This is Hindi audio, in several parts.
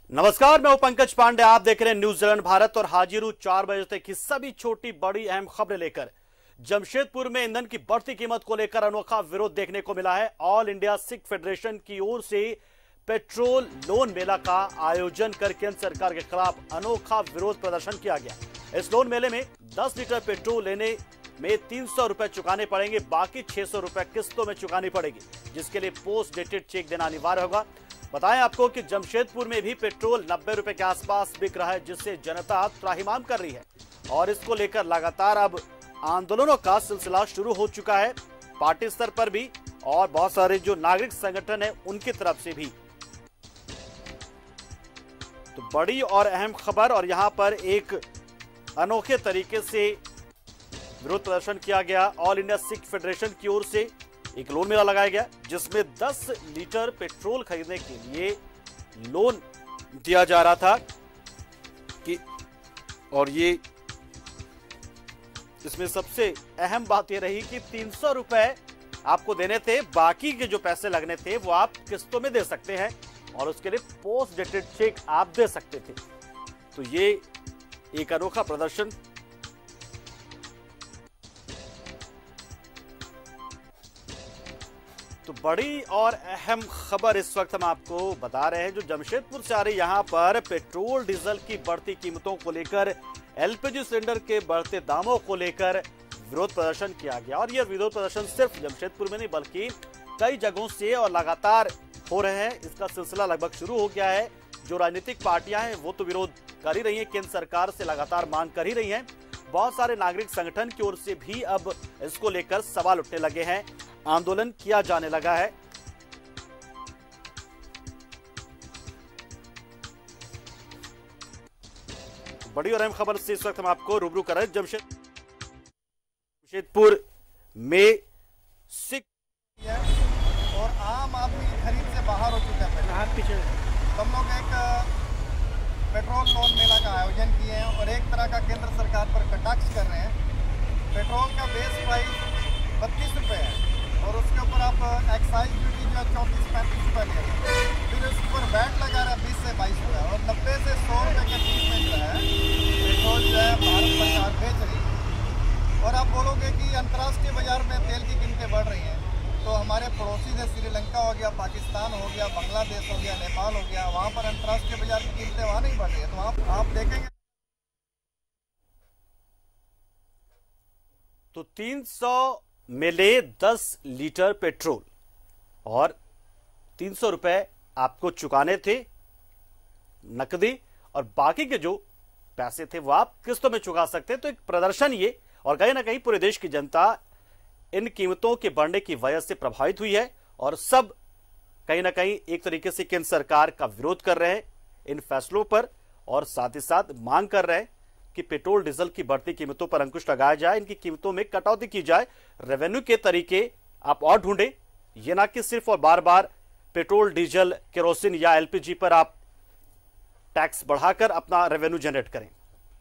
नमस्कार, मैं हूं पंकज पांडे। आप देख रहे हैं न्यूजीलैंड भारत और हाजिर हूं 4 बजे तक की सभी छोटी बड़ी अहम खबरें लेकर। जमशेदपुर में ईंधन की बढ़ती कीमत को लेकर अनोखा विरोध देखने को मिला है। ऑल इंडिया सिख फेडरेशन की ओर से पेट्रोल लोन मेला का आयोजन कर केंद्र सरकार के खिलाफ अनोखा विरोध प्रदर्शन किया गया। इस लोन मेले में 10 लीटर पेट्रोल लेने में 300 रुपए चुकाने पड़ेंगे, बाकी 600 रुपए किस्तों में चुकानी पड़ेगी, जिसके लिए पोस्ट डेटेड चेक देना अनिवार्य होगा। बताएं आपको कि जमशेदपुर में भी पेट्रोल 90 रुपए के आसपास बिक रहा है, जिससे जनता त्राहिमाम कर रही है और इसको लेकर लगातार अब आंदोलनों का सिलसिला शुरू हो चुका है, पार्टी स्तर पर भी और बहुत सारे जो नागरिक संगठन है उनकी तरफ से भी। तो बड़ी और अहम खबर, और यहां पर एक अनोखे तरीके से विरोध प्रदर्शन किया गया। ऑल इंडिया सिख फेडरेशन की ओर से एक लोन मेला लगाया गया, जिसमें 10 लीटर पेट्रोल खरीदने के लिए लोन दिया जा रहा था कि, और ये इसमें सबसे अहम बात यह रही कि 300 रुपए आपको देने थे, बाकी के जो पैसे लगने थे वो आप किस्तों में दे सकते हैं और उसके लिए पोस्ट डेटेड चेक आप दे सकते थे। तो ये एक अनोखा प्रदर्शन। तो बड़ी और अहम खबर इस वक्त हम आपको बता रहे हैं, जो जमशेदपुर से आ रही, यहां पर पेट्रोल डीजल की बढ़ती कीमतों को लेकर, एलपीजी सिलेंडर के बढ़ते दामों को लेकर विरोध प्रदर्शन किया गया। और यह विरोध प्रदर्शन सिर्फ जमशेदपुर में नहीं बल्कि कई जगहों से और लगातार हो रहे हैं। इसका सिलसिला लगभग शुरू हो गया है। जो राजनीतिक पार्टियां हैं वो तो विरोध कर ही रही है, केंद्र सरकार से लगातार मांग कर ही रही है। बहुत सारे नागरिक संगठन की ओर से भी अब इसको लेकर सवाल उठने लगे हैं, आंदोलन किया जाने लगा है। बड़ी और अहम खबर से इस वक्त हम आपको रूबरू कर रहे हैं। जमशेदपुर में सिख और आम आदमी खरीद से बाहर हो चुका है। हम लोग एक पेट्रोल लोन मेला का आयोजन किए हैं और एक तरह का केंद्र सरकार पर कटाक्ष कर रहे हैं। पेट्रोल का बेस प्राइस 32 रुपये है और उसके ऊपर आप एक्साइज ड्यूटी जो है 34-35 रुपये ले रहे हैं, फिर उसके ऊपर वैट लगा रहा है 20 से 22 रुपये और 90 से 100 रुपये के बीच में जो है पेट्रोल जो है भारत सरकार बेच रही है। और आप बोलोगे कि अंतर्राष्ट्रीय बाजार में तेल की कीमतें बढ़ रही हैं, तो हमारे पड़ोसी जैसे श्रीलंका हो गया, पाकिस्तान हो गया, बांग्लादेश हो गया, नेपाल हो गया, वहाँ पर अंतर्राष्ट्रीय बाजार की कीमतें वहाँ नहीं बढ़ रही है। तो आप देखेंगे तो 300 में ले 10 लीटर पेट्रोल और 300 रुपए आपको चुकाने थे नकदी, और बाकी के जो पैसे थे वो आप किस्तों में चुका सकते। तो एक प्रदर्शन ये, और कहीं ना कहीं पूरे देश की जनता इन कीमतों के बढ़ने की वजह से प्रभावित हुई है और सब कहीं ना कहीं एक तरीके से केंद्र सरकार का विरोध कर रहे हैं इन फैसलों पर, और साथ ही साथ मांग कर रहे हैं कि पेट्रोल डीजल की बढ़ती कीमतों पर अंकुश लगाया जाए, इनकी कीमतों में कटौती की जाए, रेवेन्यू के तरीके आप और ढूंढें, ये ना कि सिर्फ और बार बार पेट्रोल डीजल केरोसिन या एलपीजी पर आप टैक्स बढ़ाकर अपना रेवेन्यू जनरेट करें।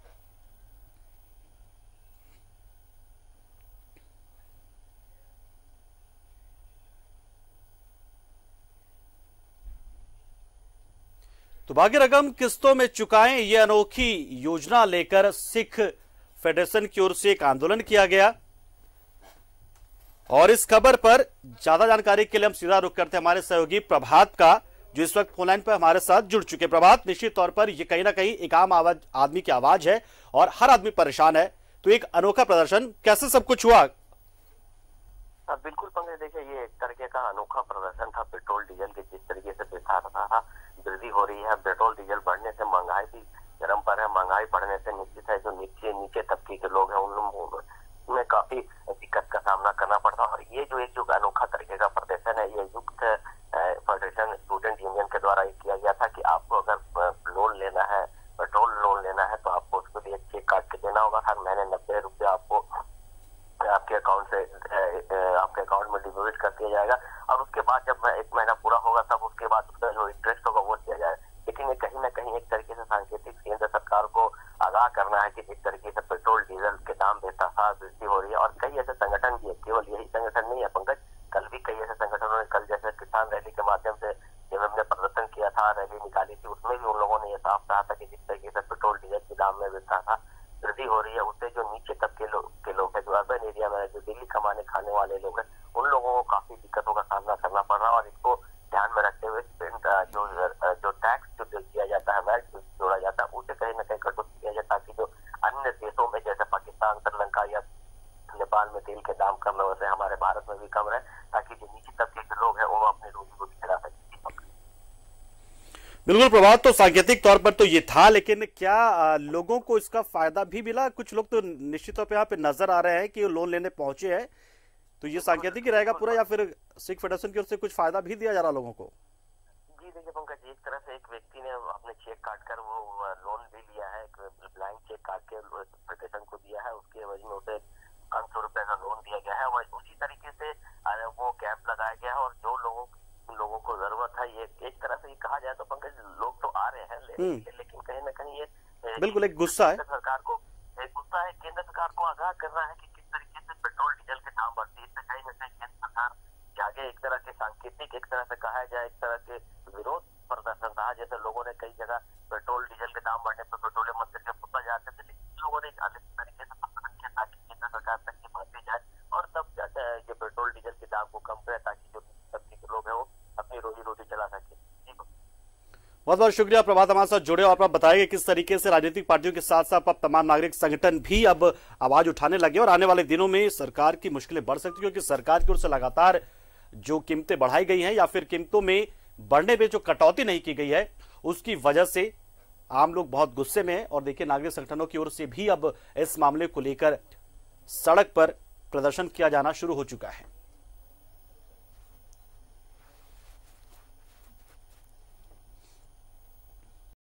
तो बाकी रकम किस्तों में चुकाएं, यह अनोखी योजना लेकर सिख फेडरेशन की ओर से एक आंदोलन किया गया। और इस खबर पर ज्यादा जानकारी के लिए हम सीधा रुख करते हैं हमारे सहयोगी प्रभात का, जो इस वक्त फोनलाइन पर हमारे साथ जुड़ चुके। प्रभात, निश्चित तौर पर यह कहीं ना कहीं एक आम आदमी की आवाज है और हर आदमी परेशान है, तो एक अनोखा प्रदर्शन, कैसे सब कुछ हुआ? बिल्कुल पंकज, देखिए ये एक तरीके का अनोखा प्रदर्शन था। पेट्रोल डीजल के जिस तरीके से बेकार रहा, वृद्धि हो रही है, पेट्रोल डीजल बढ़ने से महंगाई भी चरम पर है। महंगाई बढ़ने से निश्चित है जो नीचे तबके के लोग हैं उनमें काफी दिक्कत का सामना करना पड़ता है। और ये जो अनोखा तरीके का प्रदर्शन है, ये युक्त फेडरेशन स्टूडेंट यूनियन के द्वारा किया गया था कि आपको अगर लोन लेना है, पेट्रोल लोन लेना है, तो आपको उसके लिए चेक काट के देना होगा। हर महीने 90 रुपये आपको आपके अकाउंट में डिपॉजिट कर दिया जाएगा और उसके बाद जब 1 महीना पूरा होगा तब उसके बाद उसका जो इंटरेस्ट होगा वो दिया जाएगा। लेकिन ये कहीं ना कहीं एक तरीके से सांकेतिक केंद्र सरकार को आगाह करना है कि इस तरीके से पेट्रोल डीजल के दाम बेतहाशा वृद्धि हो रही है। और कई ऐसे संगठन भी है, केवल यही संगठन नहीं है पंकज, कल भी कई ऐसे संगठनों ने, कल जैसे किसान रैली के माध्यम से जब हमने प्रदर्शन किया था, रैली निकाली थी, उसमें भी उन लोगों ने साफ रहा था कि जिस तरीके से पेट्रोल डीजल के दाम में बिकता था, वृद्धि हो रही है, उससे जो नीचे तबके के लोग हैं, जो अर्बन एरिया में जो दिल्ली कमाने खाने वाले लोग हैं, उन लोगों को काफी दिक्कतों का सामना करना पड़ रहा है। और इसको ध्यान में रखते हुए जो टैक्स जो किया जाता है, वैट जोड़ा जाता है, उसे कहीं ना कहीं कटौती किया जाए, ताकि जो अन्य देशों में जैसे पाकिस्तान, श्रीलंका या नेपाल में तेल के दाम कम है, वैसे हमारे भारत में भी कम रहे, ताकि जो नीचे तबके के लोग हैं वो अपनी रोजी रोटी चला सकें। बिल्कुल, प्रभाव तो सांकेतिक तौर पर तो ये था, लेकिन क्या लोगों को इसका फायदा भी मिला? कुछ लोग तो निश्चित तौर पर यहाँ पे नजर आ रहे हैं कि लोन लेने पहुंचे हैं, तो ये सांकेतिक ही रहेगा पूरा, या फिर सिख फेडरेशन की ओर से कुछ फायदा भी दिया जा रहा लोगों को? जी देखिए पंकज, एक तरह से एक व्यक्ति ने अपने चेक काट कर वो लोन भी लिया है, ब्लैंक चेक काट के फेडरेशन को दिया है, उसके एवज में उसे 500 रुपए का लोन दिया गया है। वह उसी तरीके से वो कैंप लगाया गया है, और जो लोगों को जरूरत है, ये एक तरह से कहा जाए तो पंकज, लोग तो आ रहे हैं लेकिन कहीं ना कहीं ये बिल्कुल एक गुस्सा है सरकार को, केंद्र सरकार को आगाह करना है कि किस तरीके से पेट्रोल डीजल के दाम बढ़ते हैं। इससे कहीं ना कहीं केंद्र सरकार के आगे एक तरह के सांकेतिक, एक तरह से कहा जाए एक तरह के विरोध प्रदर्शन रहा। जैसे लोगों ने कई जगह पेट्रोल डीजल के दाम बढ़ने पर पेट्रोलियम मंत्री के पुतला जाते थे, लेकिन लोगों ने अलग तरीके से प्रदर्शन किया ताकि केंद्र सरकार तक ये बातें जाए, और तब ये पेट्रोल डीजल के दाम को कम करे, ताकि जो तबके के लोग हैं वो अपनी रोजी रोटी चला सके। बहुत बहुत शुक्रिया प्रभात, हमारे साथ जुड़े और आप बताएंगे किस तरीके से राजनीतिक पार्टियों के साथ साथ अब तमाम नागरिक संगठन भी अब आवाज उठाने लगे, और आने वाले दिनों में सरकार की मुश्किलें बढ़ सकती है, क्योंकि सरकार की ओर से लगातार जो कीमतें बढ़ाई गई हैं या फिर कीमतों में बढ़ने पे जो कटौती नहीं की गई है, उसकी वजह से आम लोग बहुत गुस्से में हैं। और देखिए, नागरिक संगठनों की ओर से भी अब इस मामले को लेकर सड़क पर प्रदर्शन किया जाना शुरू हो चुका है।